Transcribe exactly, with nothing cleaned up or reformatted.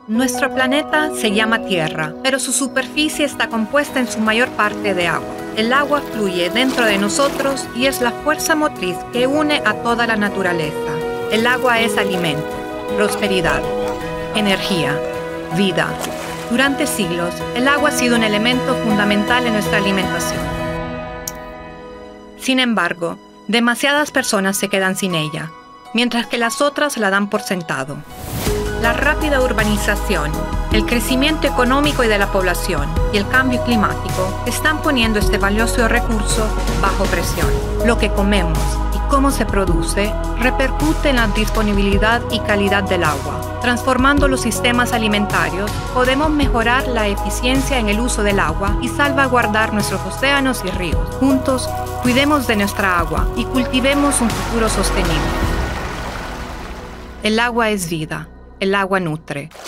Nuestro planeta se llama Tierra, pero su superficie está compuesta en su mayor parte de agua. El agua fluye dentro de nosotros y es la fuerza motriz que une a toda la naturaleza. El agua es alimento, prosperidad, energía, vida. Durante siglos, el agua ha sido un elemento fundamental en nuestra alimentación. Sin embargo, demasiadas personas se quedan sin ella, mientras que las otras la dan por sentado. La rápida urbanización, el crecimiento económico y de la población y el cambio climático están poniendo este valioso recurso bajo presión. Lo que comemos y cómo se produce repercute en la disponibilidad y calidad del agua. Transformando los sistemas alimentarios, podemos mejorar la eficiencia en el uso del agua y salvaguardar nuestros océanos y ríos. Juntos, cuidemos de nuestra agua y cultivemos un futuro sostenible. El agua es vida. El agua nutre.